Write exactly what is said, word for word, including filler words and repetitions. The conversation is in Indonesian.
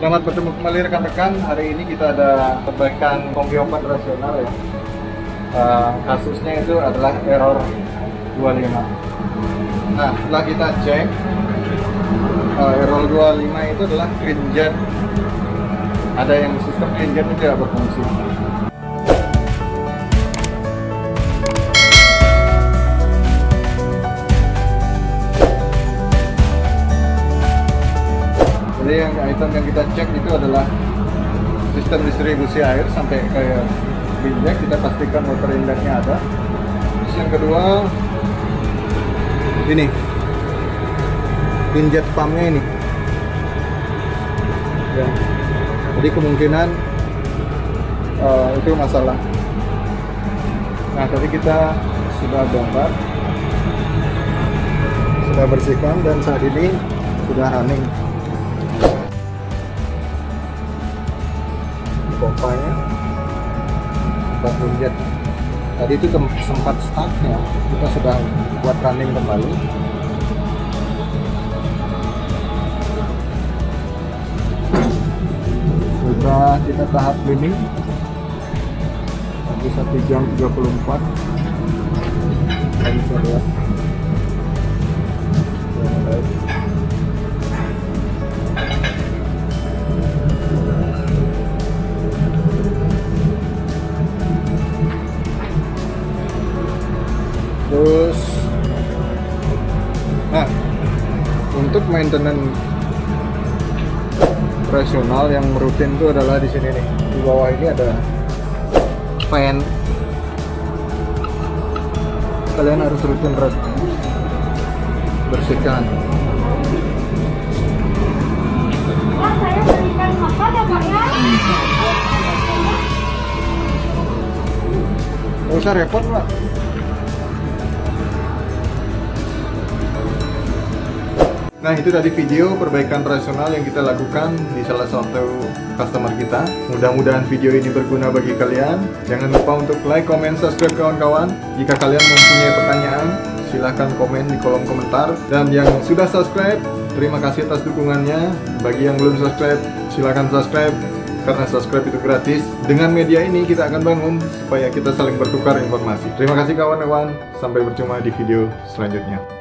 Selamat bertemu kembali rekan-rekan. Hari ini kita ada perbaikan kombi operasional ya. Uh, kasusnya itu adalah error dua puluh lima. Nah, setelah kita cek, uh, error dua puluh lima itu adalah clean jet. Ada yang sistem clean jet itu tidak berfungsi. Jadi yang item yang kita cek itu adalah sistem distribusi air sampai ke injek, kita pastikan water inletnya ada. Terus yang kedua ini injet pumpnya ini ya. Jadi kemungkinan uh, itu masalah. Nah, tadi kita sudah bongkar, sudah bersihkan, dan saat ini sudah running pompanya. Buat injet tadi itu sempat stuck ya, kita sudah buat running kembali. Sudah kita tahap cleaning lagi satu jam tiga puluh empat. Kita bisa lihat terus. Nah, untuk maintenance operasional yang rutin itu adalah di sini nih, di bawah ini ada fan. Kalian harus rutin bersihkan. Pak, saya berikan makan ya Pak ya. Nggak usah repot Pak. Nah, itu tadi video perbaikan operasional yang kita lakukan di salah satu customer kita. Mudah-mudahan video ini berguna bagi kalian. Jangan lupa untuk like, comment, subscribe kawan-kawan. Jika kalian mempunyai pertanyaan, silahkan komen di kolom komentar. Dan yang sudah subscribe, terima kasih atas dukungannya. Bagi yang belum subscribe, silahkan subscribe, karena subscribe itu gratis. Dengan media ini kita akan bangun supaya kita saling bertukar informasi. Terima kasih kawan-kawan. Sampai berjumpa di video selanjutnya.